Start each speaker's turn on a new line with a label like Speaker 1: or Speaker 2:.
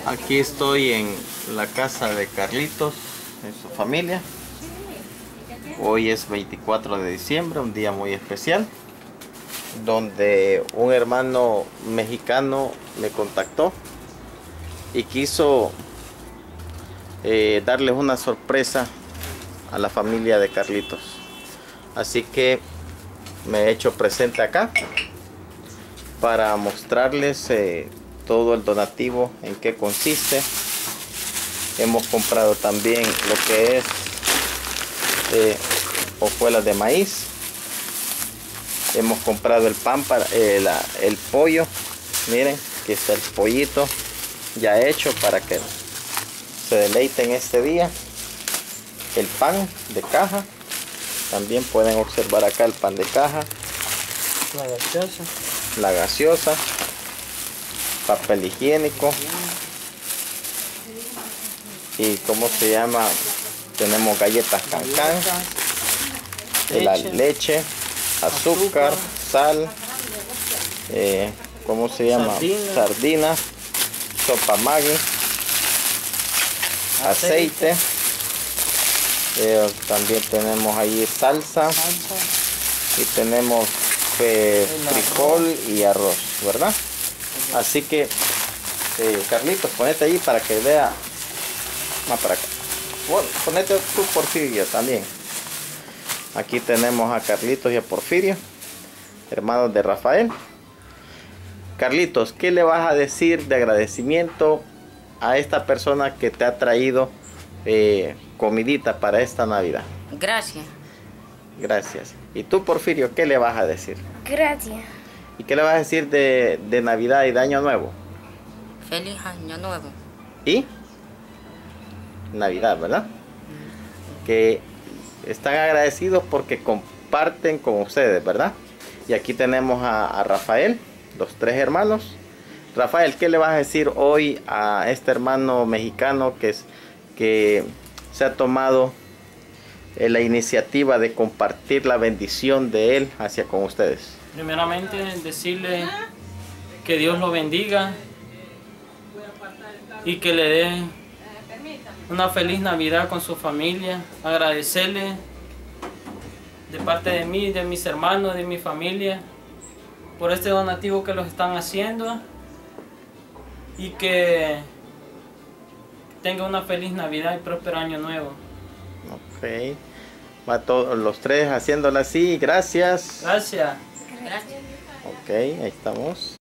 Speaker 1: Aquí estoy en la casa de Carlitos, en su familia. Hoy es 24 de diciembre, un día muy especial, donde un hermano mexicano me contactó y quiso darles una sorpresa a la familia de Carlitos. Así que me he hecho presente acá para mostrarles todo el donativo, en qué consiste. Hemos comprado también lo que es hojuelas de maíz. Hemos comprado el pan para el pollo. Miren, aquí está el pollito ya hecho para que se deleiten este día. El pan de caja, también pueden observar acá el pan de caja, la gaseosa, papel higiénico y ¿cómo se llama? Tenemos galletas Cancán, la leche, azúcar, sal, ¿cómo se llama? Sardina, sopa Maggi, aceite. También tenemos ahí salsa y tenemos frijol y arroz, ¿verdad? Así que Carlitos, ponete ahí para que vea más para acá. Bueno, ponete tú, Porfirio, también. Aquí tenemos a Carlitos y a Porfirio, hermanos de Rafael. Carlitos, ¿qué le vas a decir de agradecimiento a esta persona que te ha traído comidita para esta Navidad?
Speaker 2: Gracias.
Speaker 1: Gracias. ¿Y tú, Porfirio, qué le vas a decir?
Speaker 3: Gracias.
Speaker 1: ¿Y qué le vas a decir de Navidad y de Año Nuevo?
Speaker 2: Feliz Año Nuevo.
Speaker 1: ¿Y? Navidad, ¿verdad? Que están agradecidos porque comparten con ustedes, ¿verdad? Y aquí tenemos a Rafael, los tres hermanos. Rafael, ¿qué le vas a decir hoy a este hermano mexicano que se ha tomado la iniciativa de compartir la bendición de él hacia con ustedes?
Speaker 4: Primeramente, decirle que Dios lo bendiga y que le dé una feliz Navidad con su familia. Agradecerle de parte de mí, de mis hermanos, de mi familia, por este donativo que los están haciendo, y que tenga una feliz Navidad y próspero Año Nuevo.
Speaker 1: Ok, va todos los tres haciéndolo así. Gracias.
Speaker 4: Gracias.
Speaker 2: Gracias.
Speaker 1: Ok, ahí estamos.